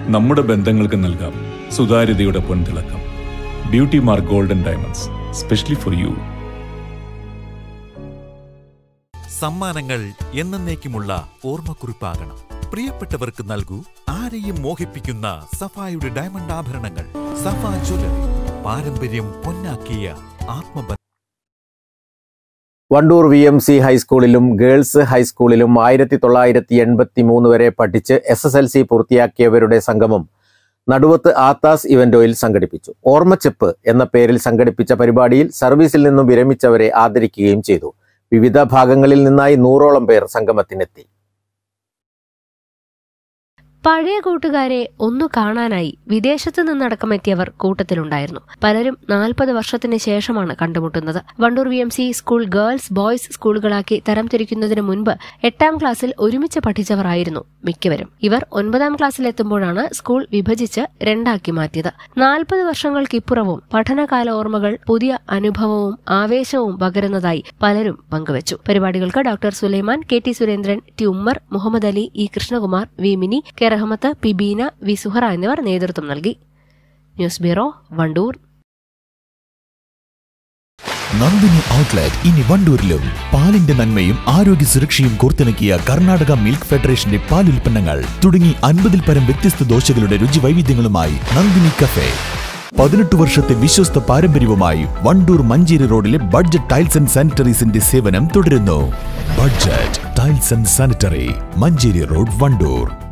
നമ്മുടെ ബന്ധങ്ങൾക്ക് നൽകാം സുതാര്യതയുടെ പൊൻതിളക്കം. Beauty mark golden diamonds, specially for you. സമ്മാനങ്ങൾ എന്നേക്കുമുള്ള ഓർമ്മക്കുറിപ്പാകണം. പ്രിയപ്പെട്ടവർക്ക് നൽകൂ ആരെയും മോഹിപ്പിക്കുന്ന സഫായുടെ ഡയമണ്ട് ആഭരണങ്ങൾ. സഫ ജ്വല്ലറി, പാരമ്പര്യം പൊന്നാക്കിയ ആത്മബന്ധം. വണ്ടൂർ VMC ഹൈസ്കൂളിലും ഗേൾസ് ഹൈസ്കൂളിലും 1983 വരെ പഠിച്ച് SSLC പൂർത്തിയാക്കിയവരുടെ സംഗമം നടുവത്ത് ആത്താസ് ഇവന്റോയിൽ സംഘടിപ്പിച്ചു. ഓർമ്മച്ചെപ്പ് എന്ന പേരിൽ സംഘടിപ്പിച്ച പരിപാടിയിൽ സർവീസിൽ നിന്നും വിരമിച്ചവരെ ആദരിക്കുകയും ചെയ്തു. വിവിധ ഭാഗങ്ങളിൽ നിന്നായി 100ഓളം പേർ സംഗമത്തിനെത്തി. പഴയ കൂട്ടുകാരെ ഒന്നു കാണാനായി വിദേശത്തു നിന്നടക്കമെത്തിയവർ കൂട്ടത്തിലുണ്ടായിരുന്നു. പലരും 40 വർഷത്തിന് ശേഷമാണ് കണ്ടുമുട്ടുന്നത്. Wandoor VMC school girls boys സ്കൂളുകളാക്കി തരംതിരിക്കുന്നതിന് മുൻപ് 8ാം ക്ലാസ്സിൽ ഒരുമിച്ച് പഠിച്ചവരായിരുന്നു മിക്കവരും. ഇവർ 9ാം ക്ലാസ്സിലെത്തുമ്പോഴാണ് സ്കൂൾ വിഭജിച്ച് 2ആക്കി മാറ്റിയത്. 40 വർഷങ്ങൾക്കിപ്പുറവും പഠനകാല ഓർമ്മകൾ പുതിയ അനുഭവവും ആവേശവും പകരുന്നതായി പലരും പങ്കുവച്ചു. പരിപാടികൾക്ക് doctor Sulaiman, KT Surendran, T Ummer, Muhammad Ali, E Krishnakumar, V Mini, K Rahmath, P Beena, V Suhara എന്നിവർ നേതൃത്വം നൽകി. News bureau, Wandoor. Nandini outlet ഇനി വണ്ടൂരിലും. പാലിന്റെ നന്മയും ആരോഗ്യ സുരക്ഷയും കോർത്തിണക്കിയ കർണാടക മിൽക്ക് ഫെഡറേഷന്റെ പാലുൽപ്പന്നങ്ങൾ തുടങ്ങി 50ൽ പരം വ്യത്യസ്ത ദോശകളുടെ രുചി വൈവിധ്യങ്ങളുമായി നന്ദിനി കഫേ. 18 വർഷത്തെ വിശ്വസ്ത പാരമ്പര്യവുമായി വണ്ടൂർ മഞ്ചേരി റോഡിലെ ബഡ്ജറ്റ് ടൈൽസ് ആൻഡ് സാനിറ്ററീസിന്റെ സേവനം തുടരുന്നു. Budget tiles and sanitary, Manjeri road, Wandoor.